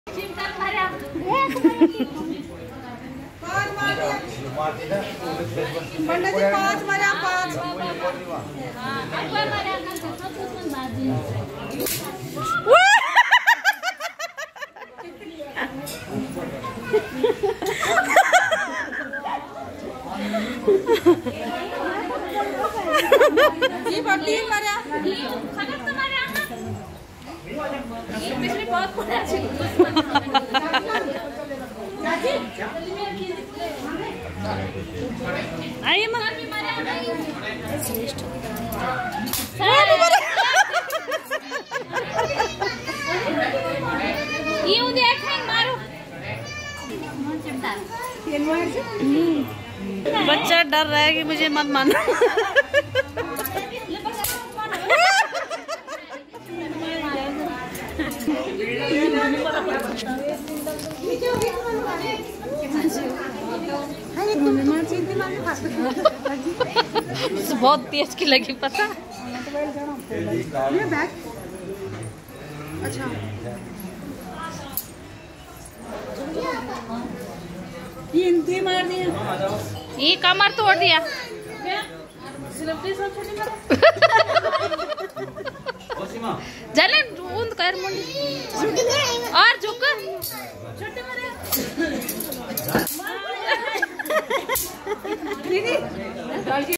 ये बड़ी मारा पिछले बहुत पुराना आइए बच्चा डर रहा है कि मुझे मत मानो। बहुत तेज की लगी पता। अच्छा ये मार दिया, ये कमर तोड़ दिया। जलन ऊंद कर मुंडी और झुक छोटे मारे।